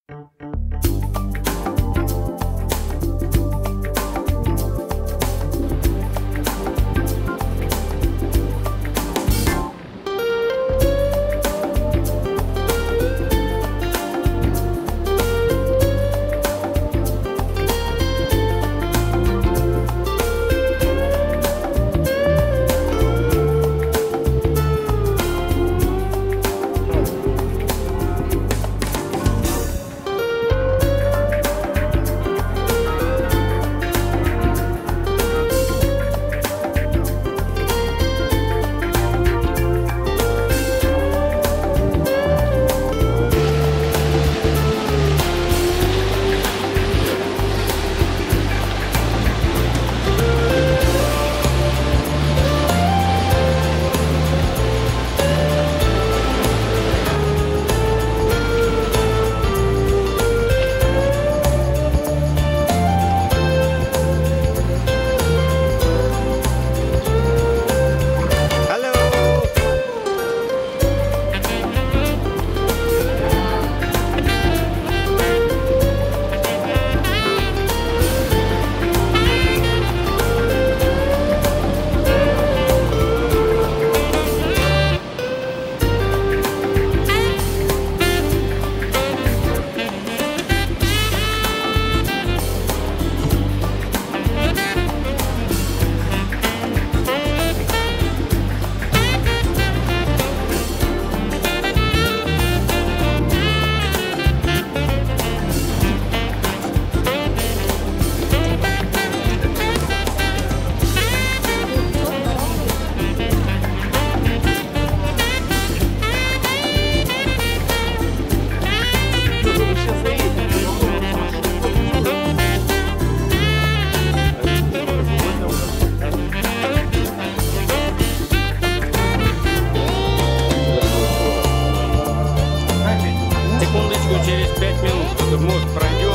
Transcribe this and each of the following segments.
Через 5 минут этот мост пройдем.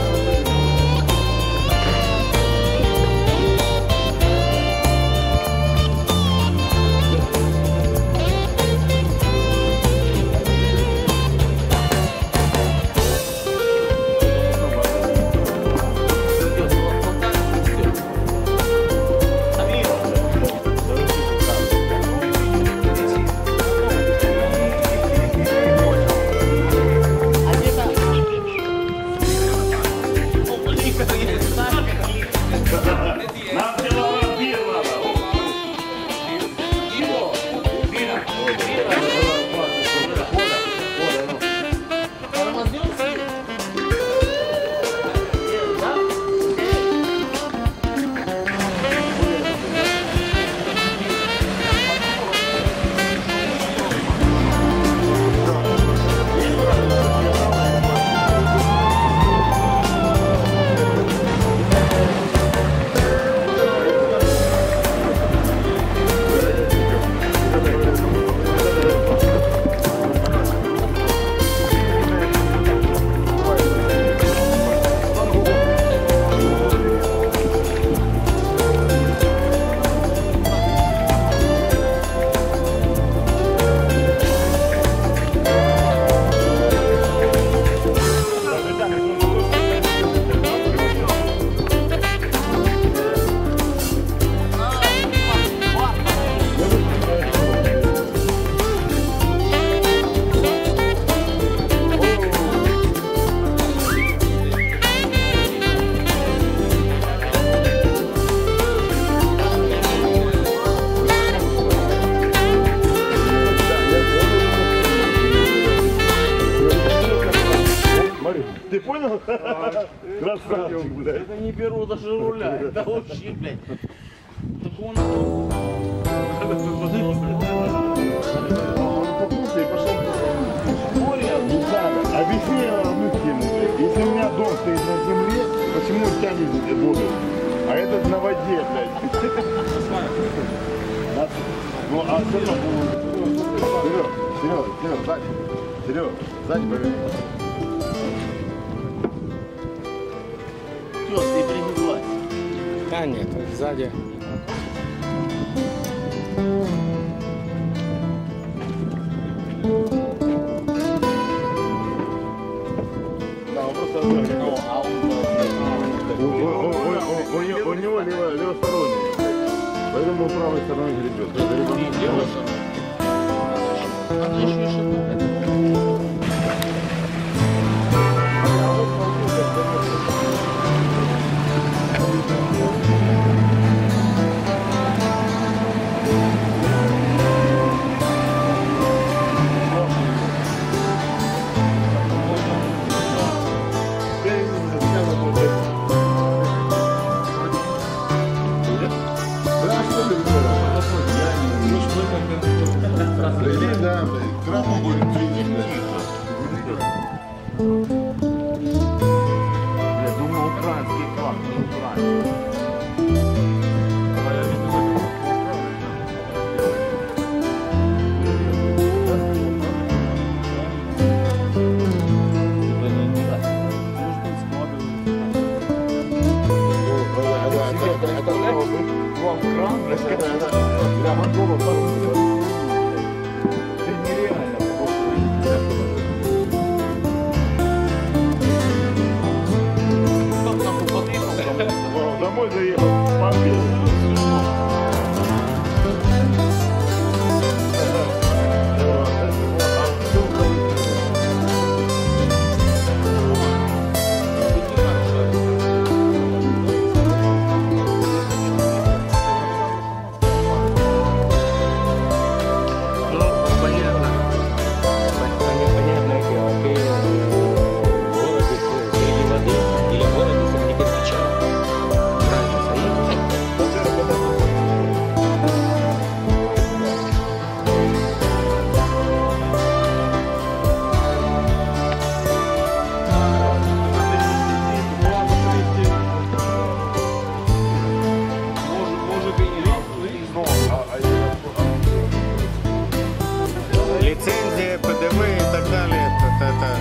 Ты понял? Красавчик, блядь. Это не беру даже руля, это вообще, блядь. Так он... Покушай и пошел. Объясни одну тему. Если у меня дом стоит на земле, почему он тянет воду? А этот на воде, блядь. Ну, а все равно... Серега, сзади. Серега, сзади поверни. Все, ты прибеглась. Да нет, сзади. Ну, а У него левосторонний. Поэтому правой стороной гребет. она еще и шагает. Да, травму будет Я думаю, украинский флаг, не украинский. Домой заехал, побил. Лицензия, ПДВ и так далее. Это.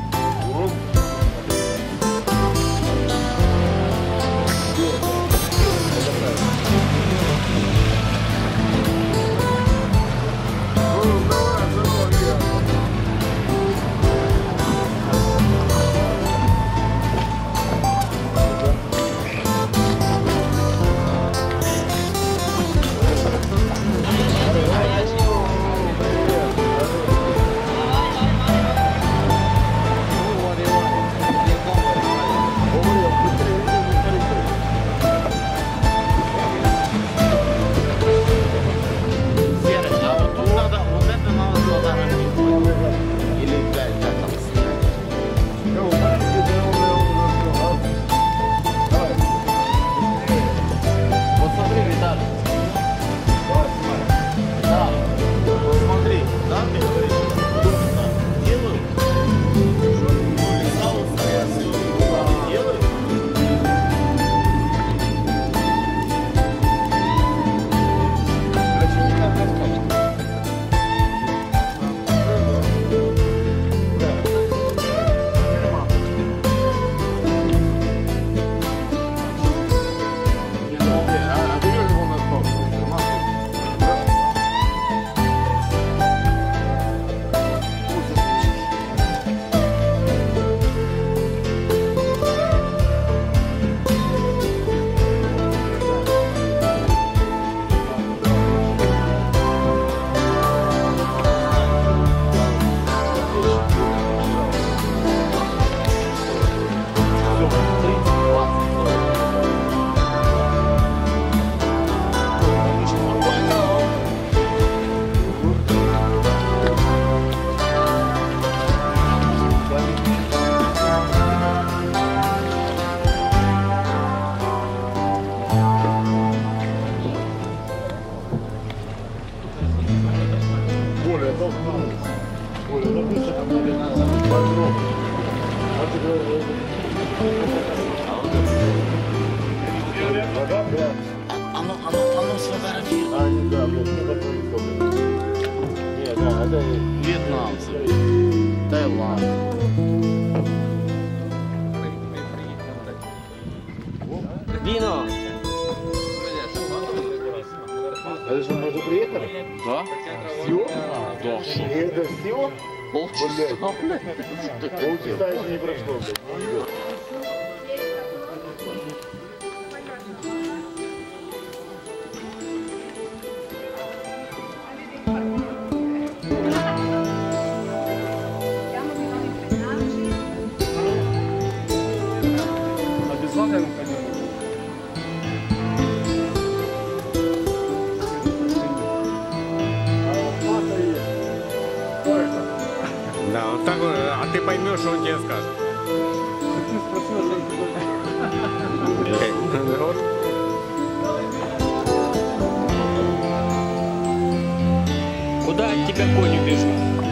Оно сфотографировано. Вьетнамцы, Таиланд. Вино! Это же мы уже приехали? Да? Все? Да, что? И это все? Блядь. Полчаса еще не прошло, блядь. Обязательно пойдем. Да, он так, а ты поймешь, что он тебе скажет. Куда от тебя конь убежал?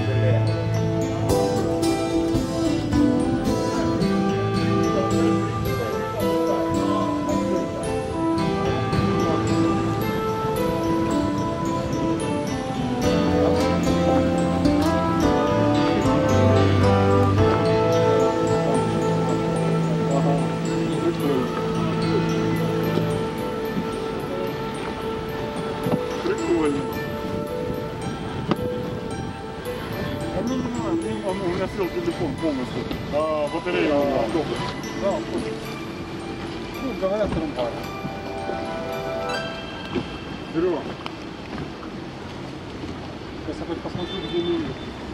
Прикольно. У меня сел телефон полностью. А батарея у меня. Да, ну, говорят, трамвай. Серега. Сейчас я хоть посмотрю, где мы.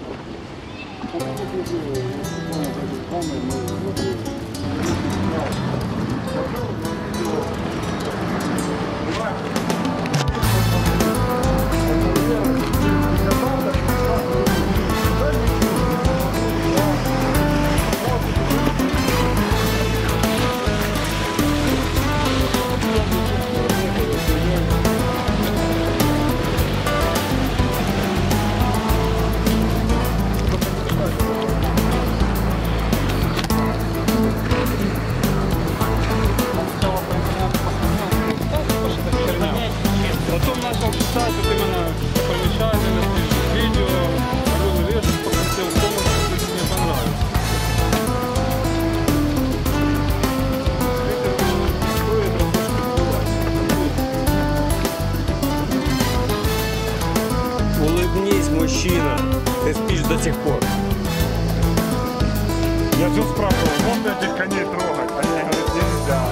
Потом начал писать вот именно помечательно, видео, Орел и Решка, попросил помощи, если мне понравится. Улыбнись, мужчина. Ты спишь до сих пор. Я все спрашивал, можно этих коней трогать? Они говорят, нельзя.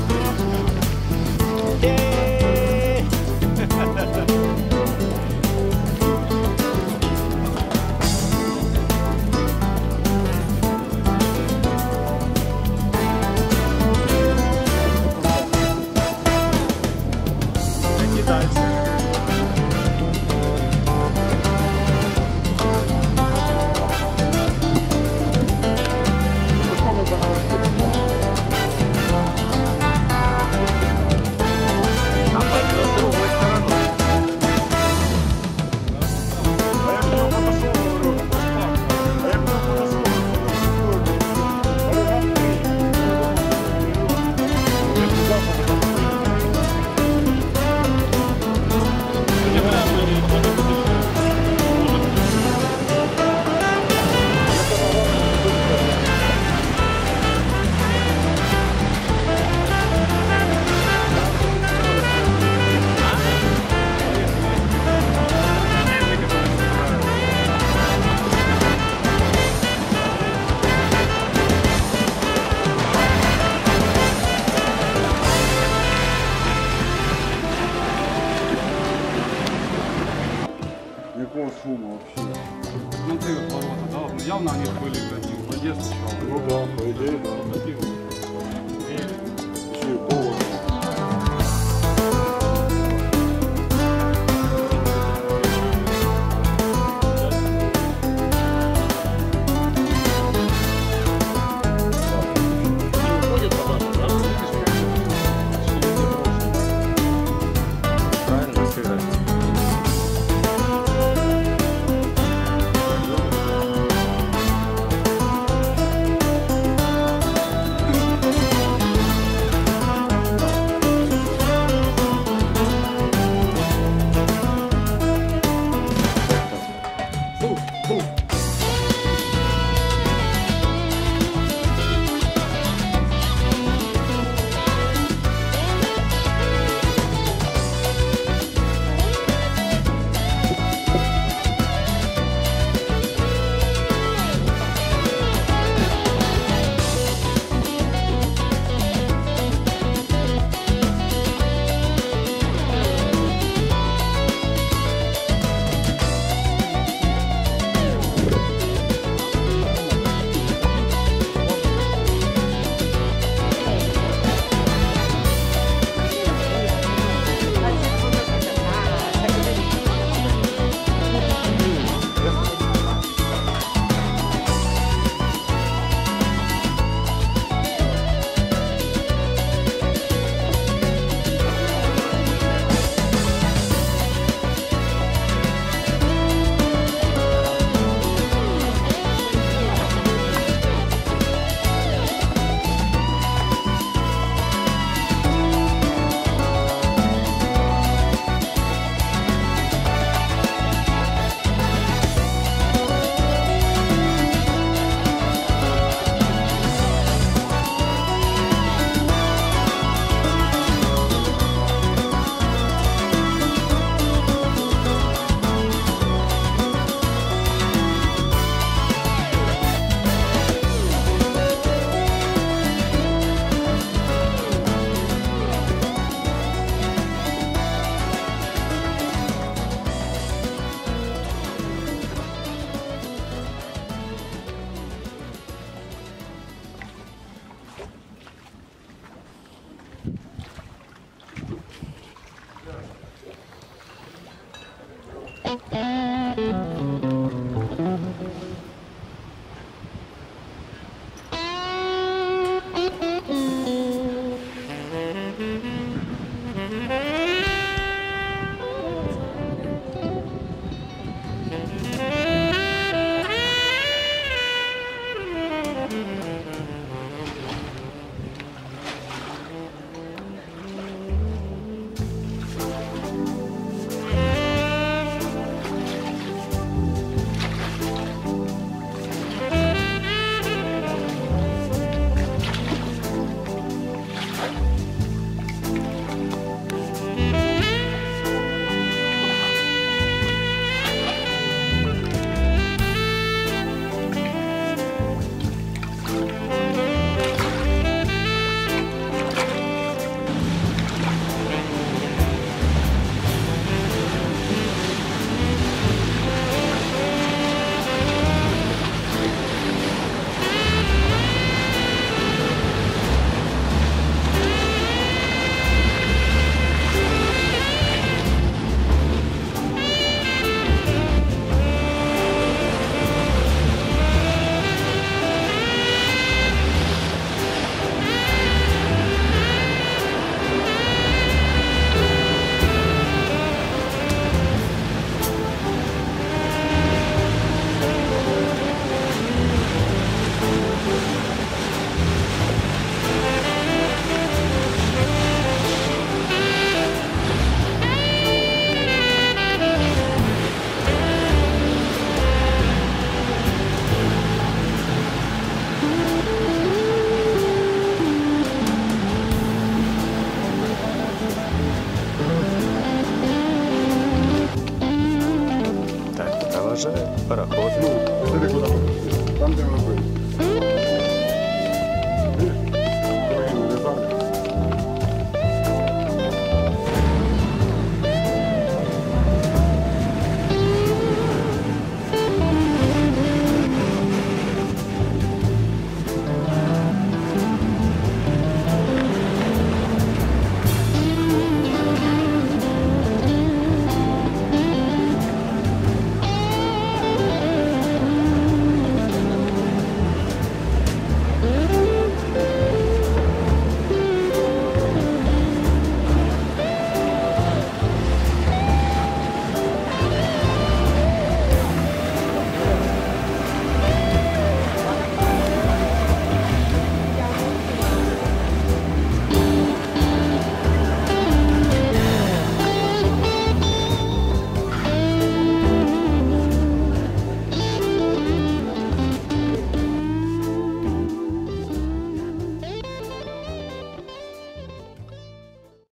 Никакого шума вообще. Ну ты вот ворота, да? Ну явно они были, блядь, в воде сначала. Ну да, по идее, да.